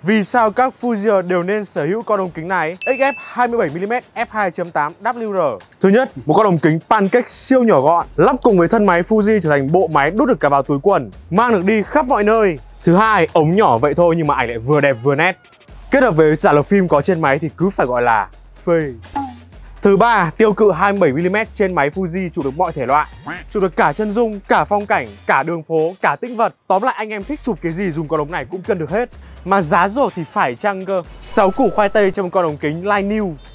Vì sao các Fuji đều nên sở hữu con ống kính này? XF 27mm f2.8 WR. Thứ nhất, một con ống kính pancake siêu nhỏ gọn, lắp cùng với thân máy Fuji trở thành bộ máy đút được cả vào túi quần, mang được đi khắp mọi nơi. Thứ hai, ống nhỏ vậy thôi nhưng mà ảnh lại vừa đẹp vừa nét. Kết hợp với giả lập phim có trên máy thì cứ phải gọi là phê. Thứ ba, tiêu cự 27mm trên máy Fuji chụp được mọi thể loại, chụp được cả chân dung, cả phong cảnh, cả đường phố, cả tĩnh vật. Tóm lại anh em thích chụp cái gì dùng con ống này cũng cân được hết. Mà giá rổ thì phải chăng cơ. 6 củ khoai tây cho một con ống kính Line New